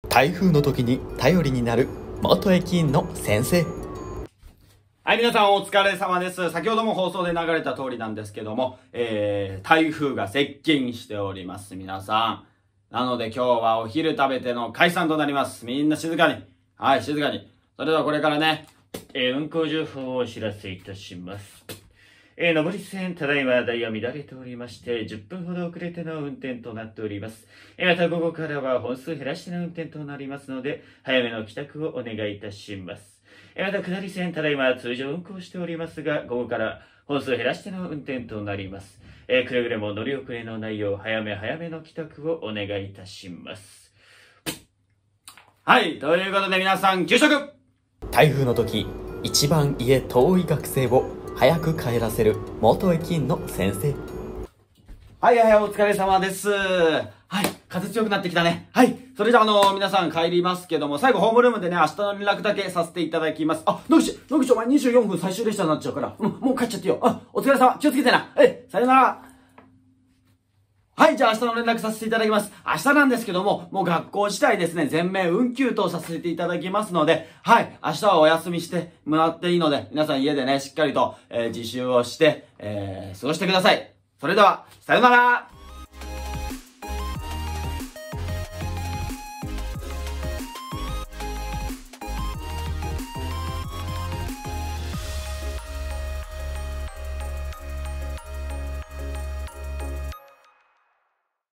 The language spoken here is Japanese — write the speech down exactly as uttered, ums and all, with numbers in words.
台風の時に頼りになる元駅員の先生。 はい、皆さんお疲れ様です。先ほども放送で流れた通りなんですけども、えー、台風が接近しております、皆さん。なので今日はお昼食べての解散となります。みんな静かに。はい、静かに。それではこれからね、 えー、運行情報をお知らせいたします。えー、上り線、ただいまダイヤ乱れておりまして、じゅっぷんほど遅れての運転となっております。えー、また午後からは本数減らしての運転となりますので、早めの帰宅をお願いいたします。えー、また下り線、ただいま通常運行しておりますが、午後から本数減らしての運転となります。えー、くれぐれも乗り遅れのないよう、早め早めの帰宅をお願いいたします。 はい、ということで皆さん、給食。 台風の時、一番家遠い学生を早く帰らせる元駅員の先生。 はいはいはい、お疲れ様です。はい、風強くなってきたね。はい、それじゃあ、あのー、皆さん帰りますけども、最後ホームルームでね、明日の連絡だけさせていただきます。あ、野口、野口お前にじゅうよんぷん最終列車になっちゃうから、うん、もう帰っちゃってよ。あ、お疲れ様、気をつけてな。えい、さよなら。はい、じゃあ明日の連絡させていただきます。明日なんですけども、もう学校自体ですね、全面運休とさせていただきますので、はい、明日はお休みしてもらっていいので、皆さん家でね、しっかりと、えー、自習をして、えー、過ごしてください。それでは、さよなら。